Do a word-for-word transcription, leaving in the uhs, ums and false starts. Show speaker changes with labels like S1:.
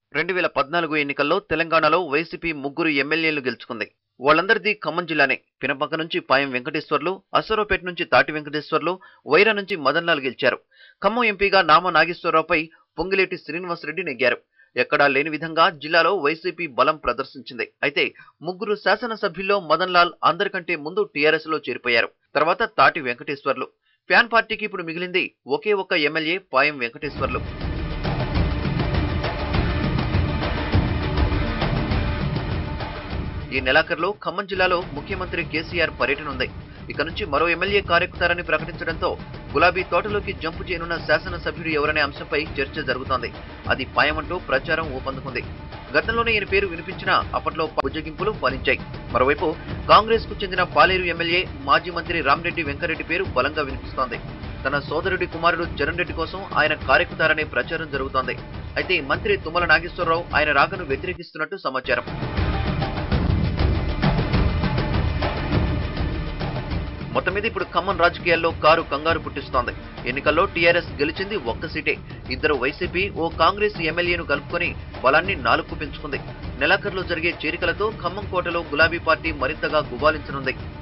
S1: రెండు వేల పద్నాలుగు ఎన్నికల్లో తెలంగాణలో వైసీపీ ముగ్గురు ఎమ్మెల్యేలు గెలుచుకుంది. వాళ్ళందరిది ఖమ్మం జిల్లానే. పినపక నుంచి పాయం వెంకటేశ్వర్లు, అసూరావుపేట నుంచి తాటి వెంకటేశ్వర్లు, వైరా నుంచి మదన్లాల్ గెలిచారు. ఖమ్మం ఎంపీగా నామా నాగేశ్వరరావుపై పొంగిలేటి శ్రీనివాసరెడ్డి నెగ్గారు. ఎక్కడా లేని విధంగా జిల్లాలో వైసీపీ బలం ప్రదర్శించింది. అయితే ముగ్గురు శాసనసభ్యుల్లో మదన్లాల్ అందరికంటే ముందు టీఆర్ఎస్ లో చేరిపోయారు. తర్వాత తాటి వెంకటేశ్వర్లు. ఫ్యాన్ పార్టీకి ఇప్పుడు మిగిలింది ఒకే ఒక్క ఎమ్మెల్యే పాయం వెంకటేశ్వర్లు. ఈ నెలాఖరులో ఖమ్మం జిల్లాలో ముఖ్యమంత్రి కేసీఆర్ పర్యటన ఉంది. ఇక నుంచి మరో ఎమ్మెల్యే కారెక్కుతారని ప్రకటించడంతో గులాబీ తోటలోకి జంపు చేయనున్న శాసనసభ్యుడు ఎవరనే అంశంపై చర్చ జరుగుతోంది. అది పాయమంటూ ప్రచారం ఊపందుకుంది. గతంలోనే ఈయన పేరు వినిపించినా అప్పట్లో బుజ్జగింపులు ఫలించాయి. మరోవైపు కాంగ్రెస్ కు చెందిన పాలేరు ఎమ్మెల్యే మాజీ మంత్రి రామిరెడ్డి వెంకరెడ్డి పేరు బలంగా వినిపిస్తోంది. తన సోదరుడి కుమారుడు జగన్ రెడ్డి కోసం ఆయన కారెక్కుతారనే ప్రచారం జరుగుతోంది. అయితే మంత్రి తుమ్మల నాగేశ్వరరావు ఆయన రాకను వ్యతిరేకిస్తున్నట్టు సమాచారం. మొత్తం మీద ఇప్పుడు ఖమ్మం రాజకీయాల్లో కారు కంగారు పుట్టిస్తోంది. ఎన్నికల్లో టీఆర్ఎస్ గెలిచింది ఒక్క సీటే. ఇద్దరు వైసీపీ, ఓ కాంగ్రెస్ ఎమ్మెల్యేను కలుపుకొని బలాన్ని నాలుగు పెంచుకుంది. నెలాఖరులో జరిగే చేరికలతో ఖమ్మం కోటలో గులాబీ పార్టీ మరింతగా గుబాలించనుంది.